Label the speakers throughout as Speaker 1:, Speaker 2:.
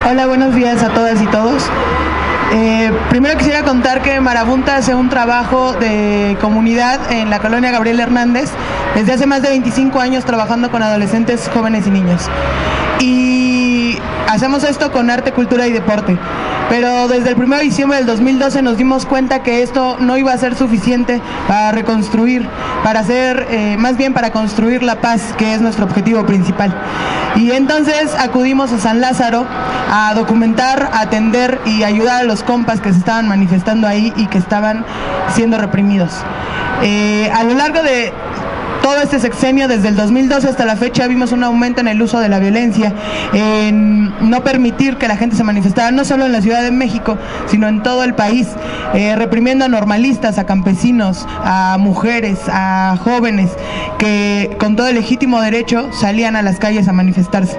Speaker 1: Hola, buenos días a todas y todos. Primero quisiera contar que Marabunta hace un trabajo de comunidad en la colonia Gabriel Hernández desde hace más de 25 años trabajando con adolescentes, jóvenes y niños. Y hacemos esto con arte, cultura y deporte. Pero desde el 1 de diciembre del 2012 nos dimos cuenta que esto no iba a ser suficiente para reconstruir, más bien para construir la paz, que es nuestro objetivo principal. Y entonces acudimos a San Lázaro a documentar, a atender y ayudar a los compas que se estaban manifestando ahí y que estaban siendo reprimidos. A lo largo de todo este sexenio, desde el 2012 hasta la fecha, vimos un aumento en el uso de la violencia, en no permitir que la gente se manifestara, no solo en la Ciudad de México, sino en todo el país, reprimiendo a normalistas, a campesinos, a mujeres, a jóvenes, que con todo el legítimo derecho salían a las calles a manifestarse.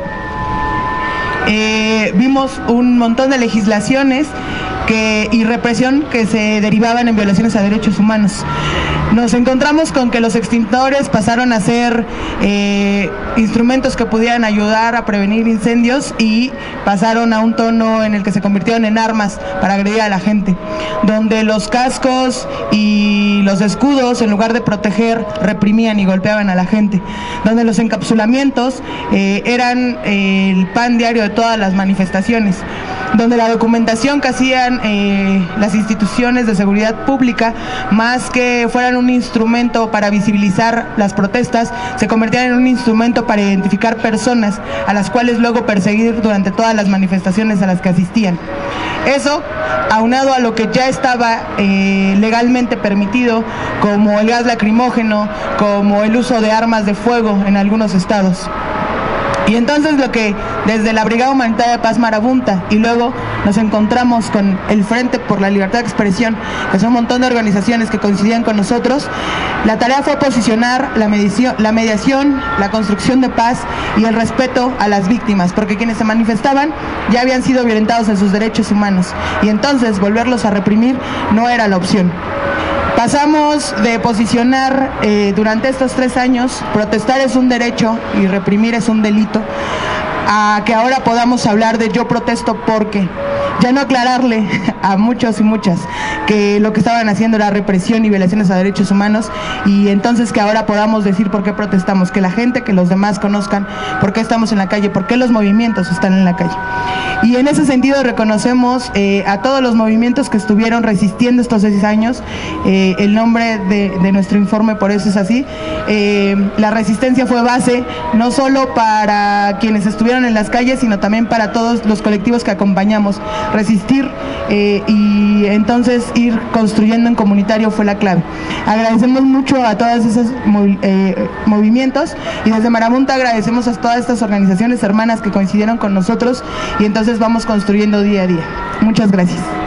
Speaker 1: Vimos un montón de legislaciones y represión que se derivaban en violaciones a derechos humanos. Nos encontramos con que los extintores pasaron a ser instrumentos que pudieran ayudar a prevenir incendios y pasaron a un tono en el que se convirtieron en armas para agredir a la gente, donde los cascos y los escudos, en lugar de proteger, reprimían y golpeaban a la gente, donde los encapsulamientos eran el pan diario de todas las manifestaciones, donde la documentación que hacían las instituciones de seguridad pública, más que fueran un instrumento para visibilizar las protestas, se convertían en un instrumento para identificar personas a las cuales luego perseguir durante todas las manifestaciones a las que asistían. Eso, aunado a lo que ya estaba legalmente permitido, como el gas lacrimógeno, como el uso de armas de fuego en algunos estados. Y entonces lo que desde la Brigada Humanitaria de Paz Marabunta, y luego nos encontramos con el Frente por la Libertad de Expresión, que son un montón de organizaciones que coincidían con nosotros, la tarea fue posicionar la mediación, la construcción de paz y el respeto a las víctimas, porque quienes se manifestaban ya habían sido violentados en sus derechos humanos, y entonces volverlos a reprimir no era la opción. Pasamos de posicionar durante estos 3 años, protestar es un derecho y reprimir es un delito, a que ahora podamos hablar de yo protesto porque, ya no aclararle a muchos y muchas que lo que estaban haciendo era represión y violaciones a derechos humanos, y entonces que ahora podamos decir por qué protestamos, que la gente, que los demás conozcan por qué estamos en la calle, por qué los movimientos están en la calle. Y en ese sentido reconocemos a todos los movimientos que estuvieron resistiendo estos 6 años, el nombre de nuestro informe por eso es así. La resistencia fue base no solo para quienes estuvieron en las calles, sino también para todos los colectivos que acompañamos. Resistir y entonces ir construyendo en comunitario fue la clave. Agradecemos mucho a todos esos movimientos, y desde Marabunta agradecemos a todas estas organizaciones hermanas que coincidieron con nosotros, y entonces vamos construyendo día a día. Muchas gracias.